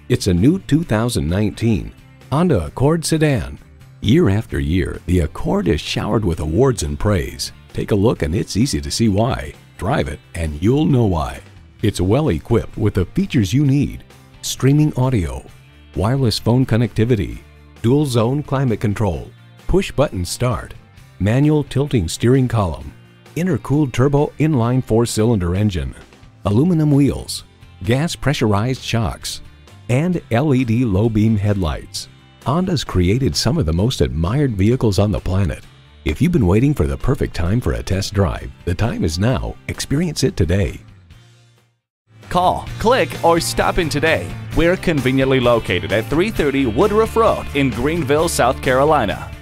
It's a new 2019 Honda Accord sedan. Year after year, the Accord is showered with awards and praise. Take a look and it's easy to see why. Drive it and you'll know why. It's well equipped with the features you need: streaming audio, wireless phone connectivity, dual zone climate control, push button start, manual tilting steering column, intercooled turbo inline 4-cylinder engine, aluminum wheels, gas pressurized shocks, and LED low beam headlights. Honda's created some of the most admired vehicles on the planet. If you've been waiting for the perfect time for a test drive, the time is now. Experience it today. Call, click, or stop in today. We're conveniently located at 330 Woodruff Road in Greenville, South Carolina.